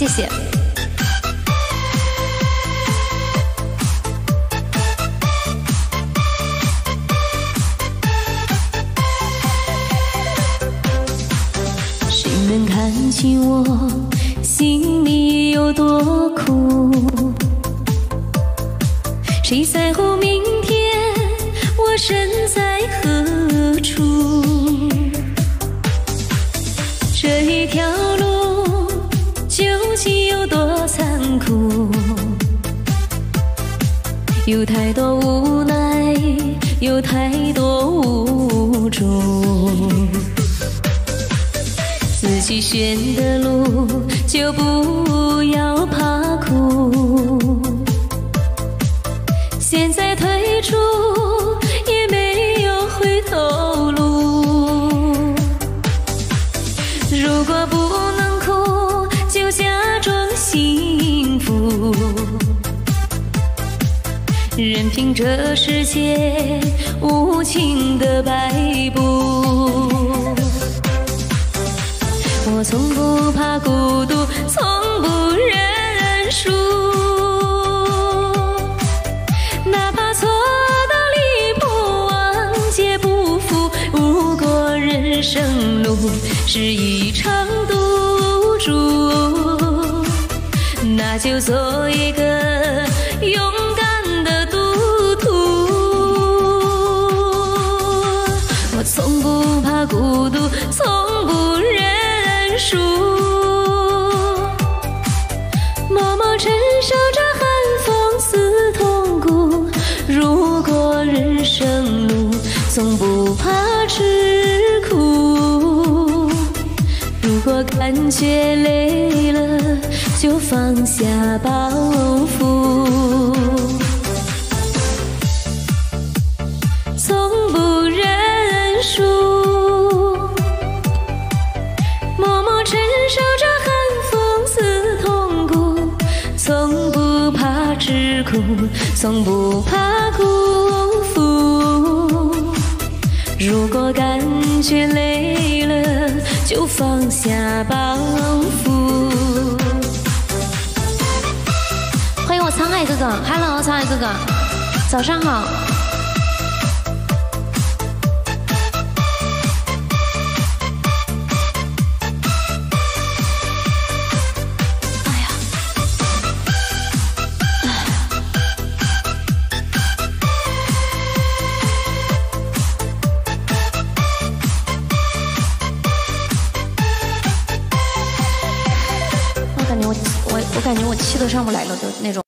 谢谢。谁能看清我心里有多苦？谁在乎明天我身在何处？这一条路究竟有多残酷？有太多无奈，有太多无助。自己选的路就不要怕苦。现在退出也没有回头路。如果不能哭，就假装幸福。任凭这世界无情的摆布。我从不怕孤独，从不认输。哪怕错到离谱，万劫不复。如果人生路是一场赌注，那就做一个勇敢的赌徒。我从不怕孤独，从不认输，默默承受着寒风刺痛骨。如果人生路从不怕吃苦，如果感觉累了就放下包袱。从不认输，默默承受着寒风刺痛骨。从不怕吃苦，从不怕辜负。如果感觉累了就放下包袱。欢迎我沧海哥哥 ，Hello， 沧海哥哥，早上好。我感觉我气都上不来了，就那种。